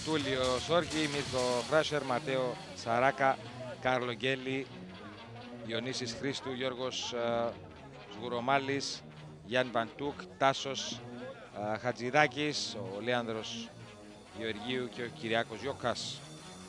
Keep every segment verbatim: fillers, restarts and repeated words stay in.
Τούλιο Σόρχη, Μίθο Φράσερ, Ματέο Σαράκα, Κάρλο Γκέλη, Διονύσης Χρήστου, Γιώργος uh, Σγουρομάλης, Γιάννη Βαντούκ, Τάσος uh, Χατζηδάκης, ο Λέανδρος Γεωργίου και ο Κυριάκος Γιώκας.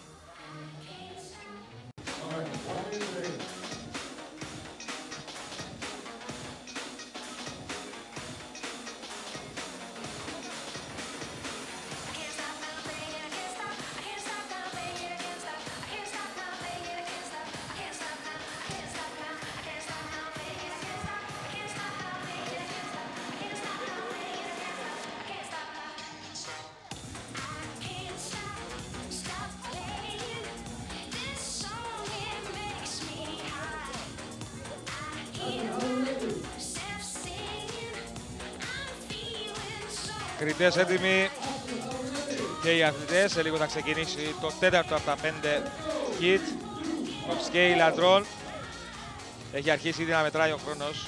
Κριτές έτοιμοι και οι αθλητές. Σε λίγο θα ξεκινήσει το τέταρτο από τα πέντε hit. Το scale αντρών. Έχει αρχίσει ήδη να μετράει ο χρόνος.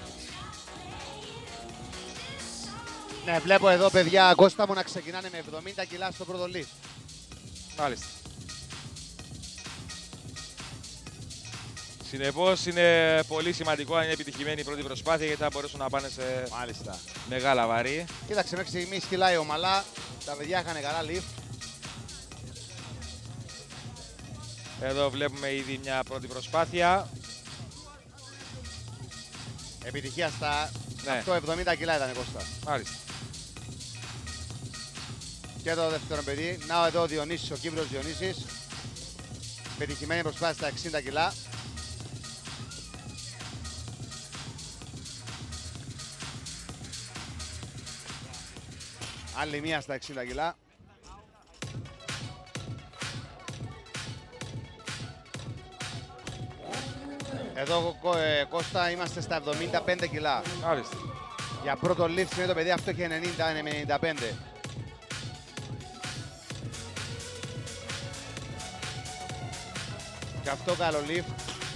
Ναι, βλέπω εδώ παιδιά, Κώστα μου, να ξεκινάνε με εβδομήντα κιλά στο πρώτο lift. Μάλιστα. Συνεπώς είναι πολύ σημαντικό αν είναι επιτυχημένη η πρώτη προσπάθεια, γιατί θα μπορέσουν να πάνε σε Μάλιστα. μεγάλα βαρύ. Κοίταξε, μέχρι στιγμής κυλάει ομαλά. Τα παιδιά είχαν καλά lift. Εδώ βλέπουμε ήδη μια πρώτη προσπάθεια. Επιτυχία στα Ναι. αυτό εβδομήντα κιλά ήταν, Κώστα. Μάλιστα. Και το δεύτερο παιδί. Να εδώ ο Διονύσης, ο Κύπρος Διονύσης. Πετυχημένη προσπάθεια στα εξήντα κιλά. Άλλη μία στα εξήντα κιλά. Εδώ, ε, Κώστα, είμαστε στα εβδομήντα πέντε κιλά. Μάλιστα. Για πρώτο lift είναι το παιδί, αυτό έχει ενενήντα, είναι με ενενήντα πέντε. Και αυτό καλό lift.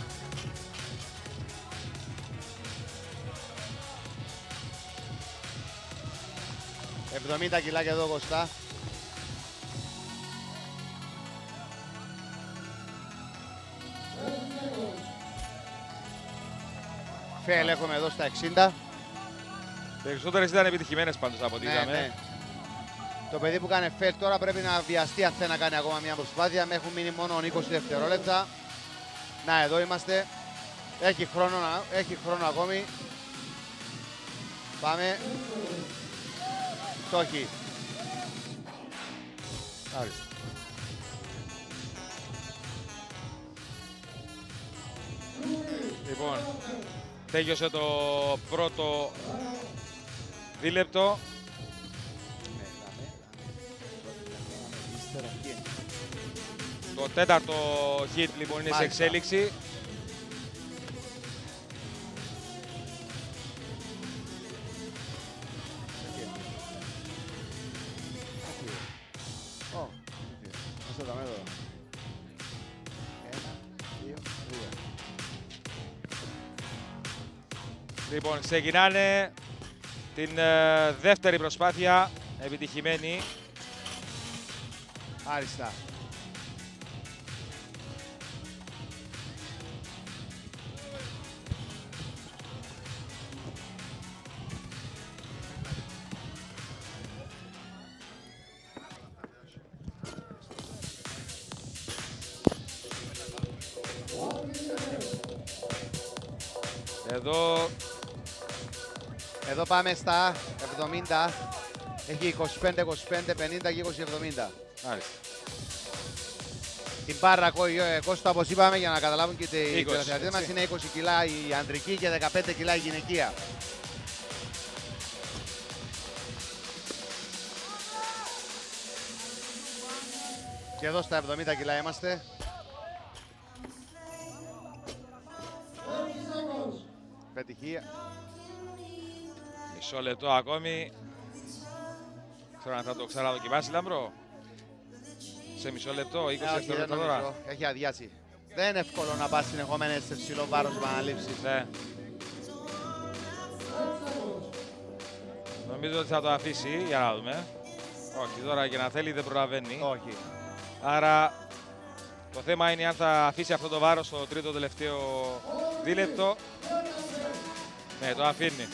εβδομήντα κιλά και εδώ, Κωστά. Φέλ έχουμε εδώ στα εξήντα. Περισσότερες ήταν επιτυχημένες πάντως από ό,τι Ναι, είδαμε. ναι. Το παιδί που κάνει φέλ τώρα πρέπει να βιαστεί αν θέλει να κάνει ακόμα μια προσπάθεια. Με έχουν μείνει μόνο είκοσι δευτερόλεπτα. Να, εδώ είμαστε. Έχει χρόνο, έχει χρόνο ακόμη. Πάμε. Το έχει. Μάλιστα. Λοιπόν, τέλειωσε το πρώτο δίλεπτο. Το τέταρτο hit λοιπόν είναι σε εξέλιξη. Λοιπόν, ξεκινάνε την ε, δεύτερη προσπάθεια, επιτυχημένη. Άριστα. Εδώ Εδώ πάμε στα εβδομήντα. Έχει είκοσι πέντε, είκοσι πέντε, πενήντα και είκοσι εβδομήντα. Μάλιστα. Την μπάρα, Κώστα, όπως είπαμε, για να καταλάβουν και οι είκοσι, teletheatές μας, είναι είκοσι κιλά η ανδρική και δεκαπέντε κιλά η γυναικεία. Και εδώ στα εβδομήντα κιλά είμαστε. Πετυχία. Μισό λεπτό ακόμη. Ξέρω αν θα το ξαναδοκιμάσει, Λάμπρο. Σε μισό λεπτό, είκοσι δευτερόλεπτα τώρα. Έχει αδειάσει. Δεν είναι εύκολο να πας συνεχόμενες σε ψηλό βάρος επαναλήψεις. Ναι. Νομίζω ότι θα το αφήσει, για να δούμε. Όχι, τώρα και να θέλει δεν προλαβαίνει. Όχι. Άρα το θέμα είναι αν θα αφήσει αυτό το βάρος στο τρίτο τελευταίο δίλεπτο. Ναι, το αφήνει.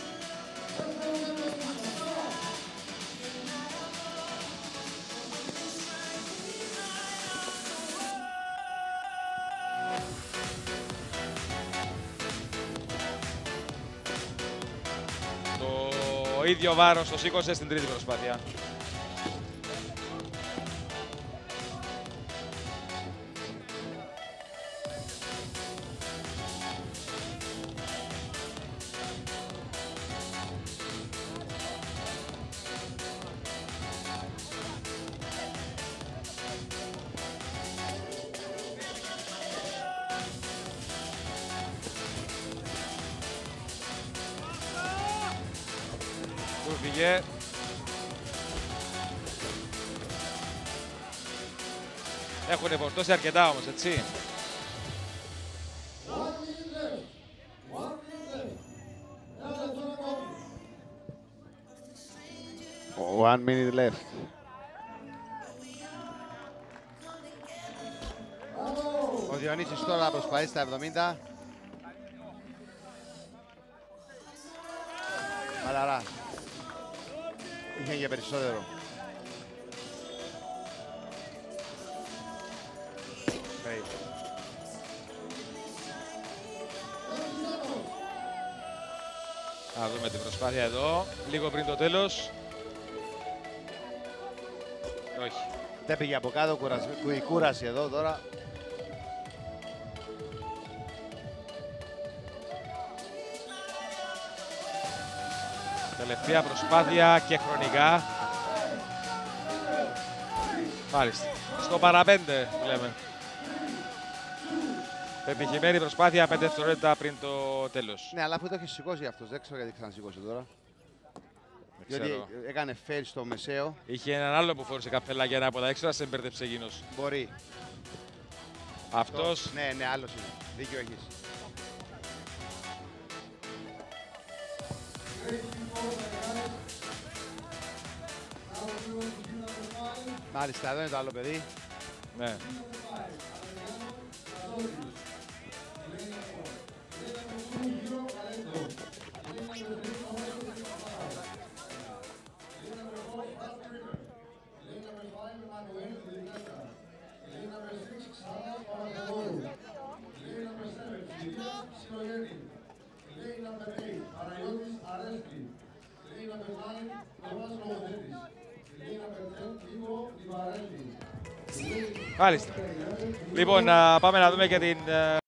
Το ίδιο βάρος το σήκωσε στην τρίτη προσπάθεια. Του φύγε. Έχουν φορτώσει αρκετά όμως, έτσι. One minute left. Ο Διονύσης τώρα προσπαθεί στα εβδομήντα. Μαλαρά. Είχε για περισσότερο. Hey. Να δούμε την προσπάθεια εδώ, λίγο πριν το τέλος. Όχι. Δεν πήγε από κάτω, κουραση... η κούραση εδώ τώρα. Τελευταία προσπάθεια και χρονικά. Μάλιστα. Στο παραπέντε λέμε. Πετυχημένη προσπάθεια πέντε δευτερόλεπτα πριν το τέλος. Ναι, αλλά αφού το έχει σηκώσει αυτός, δεν ξέρω γιατί ξανασηκώσει τώρα. Δεν Διότι ξέρω. έκανε fail στο μεσαίο. Είχε έναν άλλο που φόρησε καπελάκια ένα από τα έξτρα, σε μπέρδεψε εκείνος. Μπορεί. Αυτός. Ναι, ναι, άλλος είναι. Δίκιο έχεις. Μάλιστα, εδώ είναι το άλλο παιδί. Ναι. Μάλιστα. Λοιπόν, να πάμε να δούμε και την